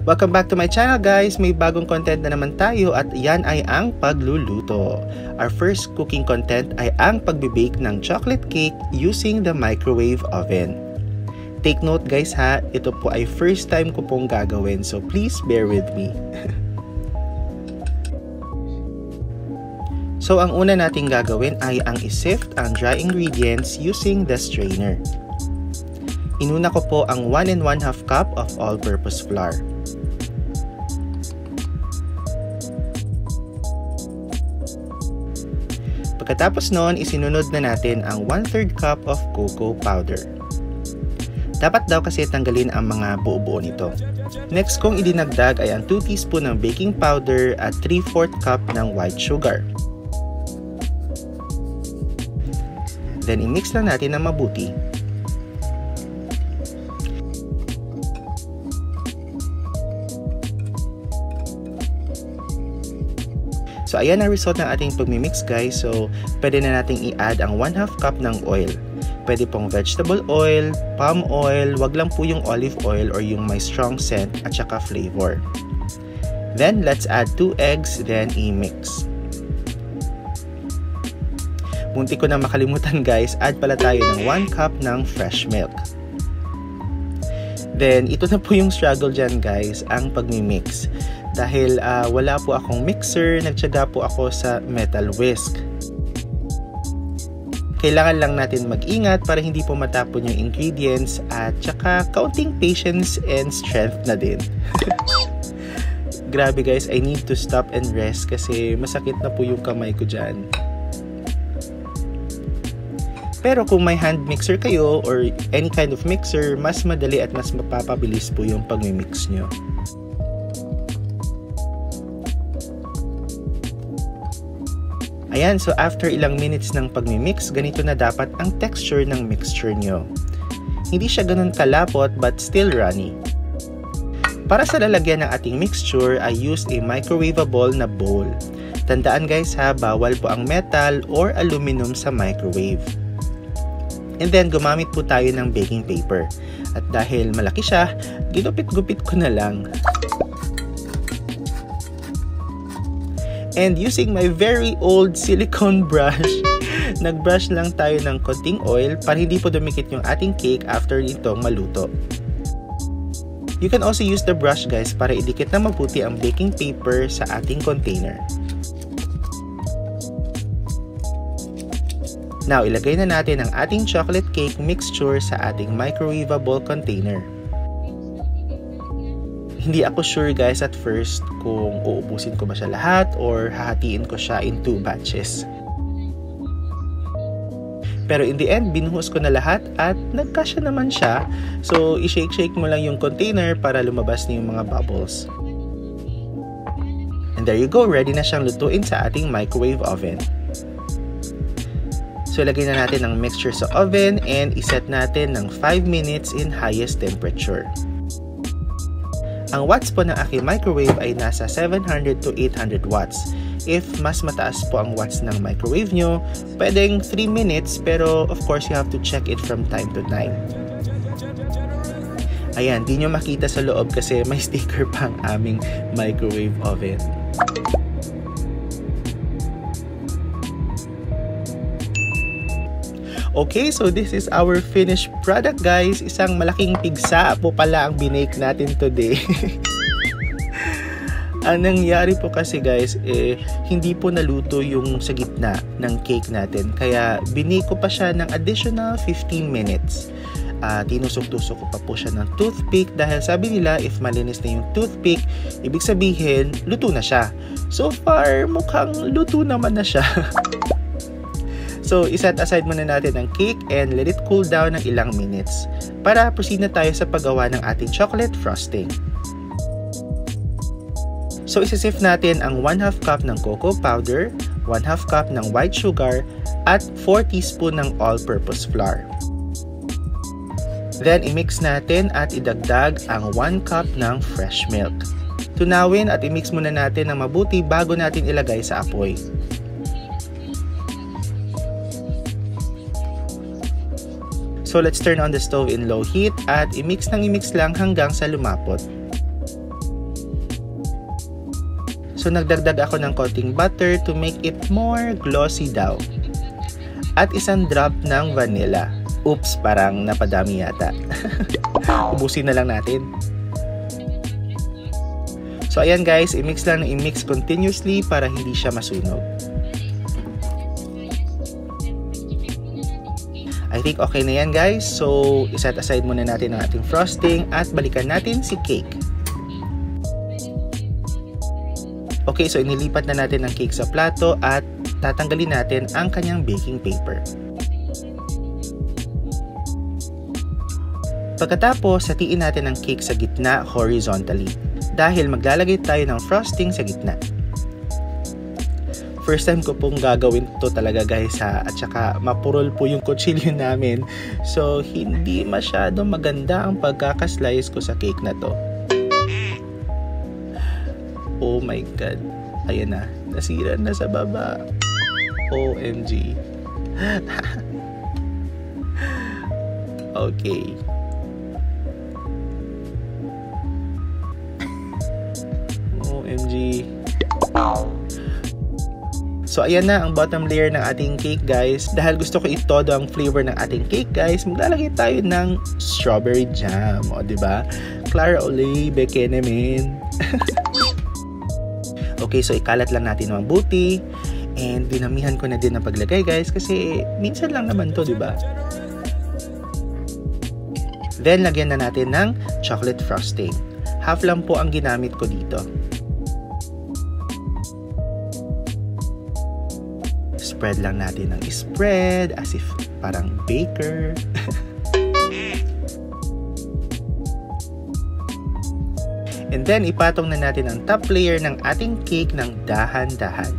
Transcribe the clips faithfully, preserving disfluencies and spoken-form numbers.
Welcome back to my channel guys! May bagong content na naman tayo at yan ay ang pagluluto. Our first cooking content ay ang pagbibake ng chocolate cake using the microwave oven. Take note guys ha, ito po ay first time ko pong gagawin, so please bear with me. So ang una nating gagawin ay ang isift ang dry ingredients using the strainer. Inuna ko po ang one and one half cup of all-purpose flour. Pagkatapos noon, isinunod na natin ang one third cup of cocoa powder. Dapat daw kasi tanggalin ang mga buo-buo nito. Next kong idinagdag ay ang two teaspoon ng baking powder at three fourths cup ng white sugar. Then, i-mix lang natin ng mabuti. So, ayan ang result ng ating pagmimix guys. So, pwede na nating i-add ang one half cup ng oil. Pwede pong vegetable oil, palm oil, wag lang po yung olive oil or yung may strong scent at saka flavor. Then, let's add two eggs, then i-mix. Munti ko na makalimutan guys, add pala tayo ng one cup ng fresh milk. Then, ito na po yung struggle dyan guys, ang pagmimix. Dahil uh, wala po akong mixer, nagtiyaga po ako sa metal whisk. Kailangan lang natin mag-ingat para hindi po matapon yung ingredients at saka kaunting patience and strength na din. Grabe guys, I need to stop and rest kasi masakit na po yung kamay ko dyan. Pero kung may hand mixer kayo or any kind of mixer, mas madali at mas mapapabilis po yung pagmimix nyo. Ayan, so after ilang minutes ng pagmimix, ganito na dapat ang texture ng mixture nyo. Hindi siya ganun kalapot but still runny. Para sa lalagyan ng ating mixture, I used a microwavable na bowl. Tandaan guys ha, bawal po ang metal or aluminum sa microwave. And then, gumamit po tayo ng baking paper. At dahil malaki siya, ginupit-gupit ko na lang. And using my very old silicone brush, nag-brush lang tayo ng konting oil para hindi po dumikit yung ating cake after itong maluto. You can also use the brush guys para idikit na mabuti ang baking paper sa ating container. Now, ilagay na natin ang ating chocolate cake mixture sa ating microwavable container. Hindi ako sure guys at first kung uubusin ko ba siya lahat or hahatiin ko siya in two batches. Pero in the end, binuhos ko na lahat at nagkasya naman siya. So, i-shake-shake mo lang yung container para lumabas na yung mga bubbles. And there you go, ready na siyang lutuin sa ating microwave oven. So, ilagay na natin ang mixture sa oven and iset natin ng five minutes in highest temperature. Ang watts po ng aking microwave ay nasa seven hundred to eight hundred watts. If mas mataas po ang watts ng microwave nyo, pwedeng three minutes pero of course you have to check it from time to time. Ayan, di nyo makita sa loob kasi may sticker pa ang aming microwave oven. Okay, so this is our finished product guys. Isang malaking pigsa po pala ang binake natin today. Ang nangyari po kasi guys, eh, hindi po naluto yung sa gitna ng cake natin. Kaya binake ko pa siya ng additional fifteen minutes. Uh, tinusok-tusok ko pa po siya ng toothpick dahil sabi nila if malinis na yung toothpick, ibig sabihin, luto na siya. So far, mukhang luto naman na siya. So, iset aside muna natin ang cake and let it cool down ng ilang minutes para proceed na tayo sa paggawa ng ating chocolate frosting. So, isisift natin ang one half cup ng cocoa powder, one half cup ng white sugar, at four teaspoon ng all-purpose flour. Then, i-mix natin at idagdag ang one cup ng fresh milk. Tunawin at i-mix muna natin ng mabuti bago natin ilagay sa apoy. So, let's turn on the stove in low heat at i-mix nang i-mix lang hanggang sa lumapot. So nagdagdag ako ng konting butter to make it more glossy daw. At isang drop ng vanilla. Oops, parang napadami yata. Ubusin na lang natin. So ayan guys, i-mix lang ng i-mix continuously para hindi siya masunog. I think okay na yan guys. So iset aside muna natin ang ating frosting at balikan natin si cake. Okay, so inilipat na natin ang cake sa plato at tatanggalin natin ang kanyang baking paper. Pagkatapos, hatiin natin ang cake sa gitna horizontally dahil maglalagay tayo ng frosting sa gitna. First time ko pong gagawin to talaga guys ha, at saka mapurol po yung kutsilyo namin. So, hindi masyado maganda ang pagkakaslice ko sa cake na to. Oh my god. Ayan na, nasira na sa baba. O M G. Okay. O M G. So ayan na ang bottom layer ng ating cake guys. Dahil gusto ko itodo ang flavor ng ating cake guys, maglalagay tayo ng strawberry jam. O diba? Clara Olay, beke namin. Okay, so ikalat lang natin ng mabuti. And dinamihan ko na din ang paglagay guys kasi minsan lang naman to, diba? Then lagyan na natin ng chocolate frosting. Half lang po ang ginamit ko dito. Spread lang natin ng spread as if parang baker. And then ipatong na natin ang top layer ng ating cake ng dahan-dahan.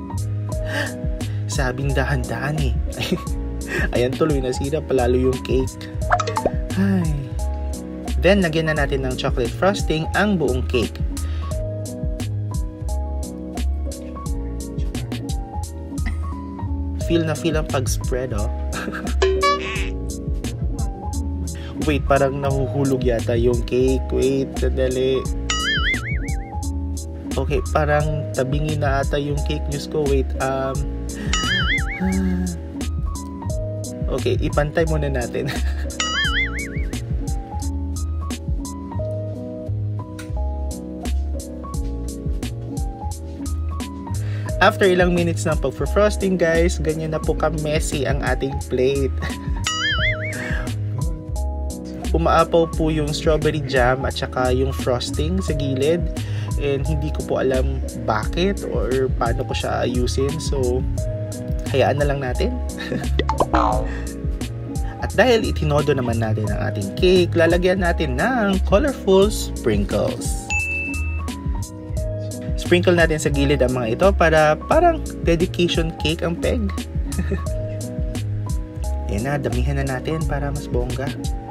Sabing dahan-dahan eh. Ayan, tuloy nasira palalo yung cake. Ay. Then lagyan na natin ng chocolate frosting ang buong cake. Feel na feel ang pag-spread, oh. Wait, parang nahuhulog yata yung cake. Wait, sandali. Okay, parang tabingi na ata yung cake. Diyos ko, wait. Um, okay, ipantay muna natin. After ilang minutes ng pag-frosting guys, ganyan na po ka-messy ang ating plate. Umaapaw po yung strawberry jam at saka yung frosting sa gilid. And hindi ko po alam bakit or paano ko siya ayusin. So, hayaan na lang natin. At dahil itinodo naman natin ang ating cake, lalagyan natin ng colorful sprinkles. Sprinkle natin sa gilid ang mga ito para parang dedication cake ang peg. Ayan na, damihan na natin para mas bongga.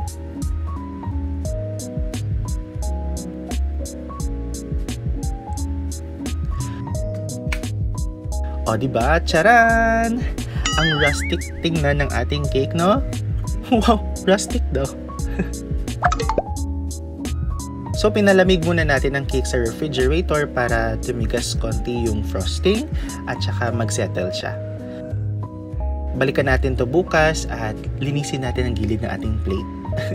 O diba? Charan! Ang rustic tingnan ng ating cake, no? Wow! Rustic daw. So, pinalamig muna natin ang cake sa refrigerator para tumigas konti yung frosting at saka mag-settle siya. Balikan natin to bukas at linisin natin ang gilid ng ating plate.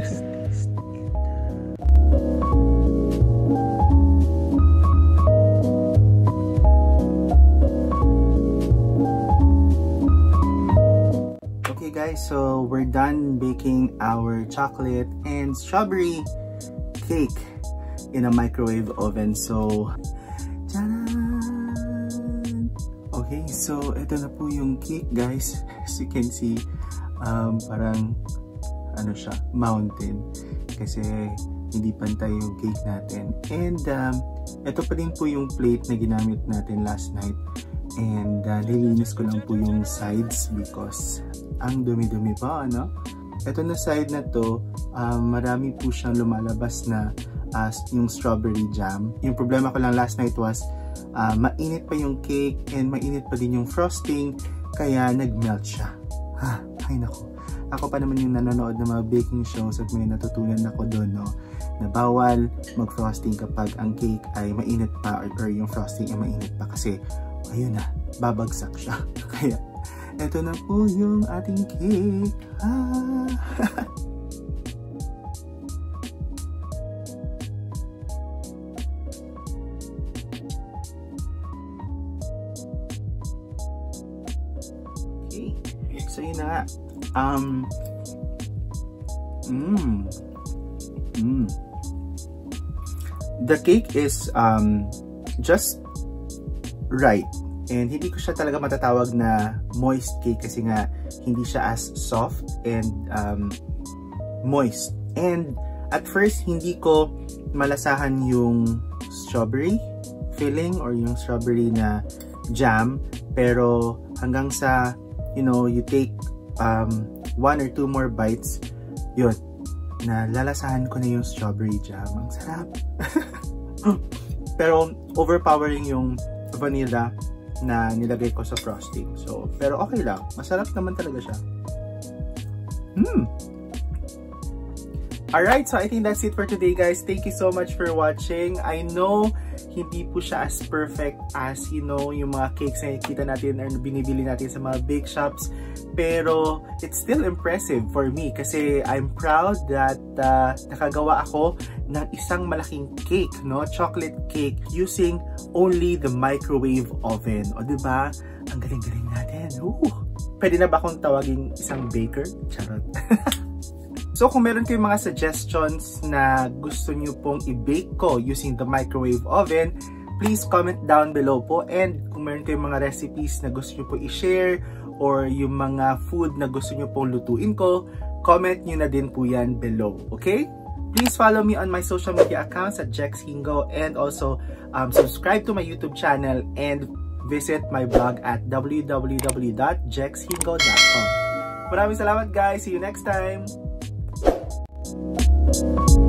Okay guys, so we're done baking our chocolate and strawberry cake in a microwave oven. So, tadaan! Okay, so ito na po yung cake guys. As you can see, um, parang ano siya, mountain. Kasi hindi pantay yung cake natin. And um, ito pa din po yung plate na ginamit natin last night. And uh, nilinis ko lang po yung sides because ang dumi-dumi pa, ano? Ito na side na to, um, marami po siyang lumalabas na as yung strawberry jam. Yung problema ko lang last night was uh, mainit pa yung cake and mainit pa din yung frosting kaya nag-melt siya. Ha, ay nako. Ako pa naman yung nanonood ng mga baking shows at may natutunan ako doon, no, na bawal mag-frosting kapag ang cake ay mainit pa or, or yung frosting ay mainit pa kasi ayun na, babagsak siya. Kaya eto na po yung ating cake. Ah. Okay, so yun na nga. Um, mm, mm. The cake is um, just right. And hindi ko siya talaga matatawag na moist cake kasi nga hindi siya as soft and um, moist. And at first, hindi ko malasahan yung strawberry filling or yung strawberry na jam. Pero hanggang sa, you know, you take um, one or two more bites, yun, na lalasahan ko na yung strawberry jam. Ang sarap. Pero overpowering yung vanilla na nilagay ko sa frosting. So, pero okay lang. Masarap naman talaga siya. Hmm. Alright, so I think that's it for today, guys. Thank you so much for watching. I know hindi po siya as perfect as, you know, yung mga cakes na nakikita natin or binibili natin sa mga big shops. Pero it's still impressive for me kasi I'm proud that uh, nakagawa ako ng isang malaking cake, no? Chocolate cake using only the microwave oven. O diba? Ang galing-galing natin. Ooh. Pwede na ba akong tawaging isang baker? Charot. So kung meron kayong mga suggestions na gusto nyo pong i-bake ko using the microwave oven, please comment down below po. And kung meron kayong mga recipes na gusto nyo po i-share or yung mga food na gusto nyo pong lutuin ko, comment nyo na din po yan below. Okay? Please follow me on my social media accounts at Jexx Hinggo and also um, subscribe to my YouTube channel and visit my blog at w w w dot jexx hingo dot com. Maraming salamat, guys. See you next time. Thank you.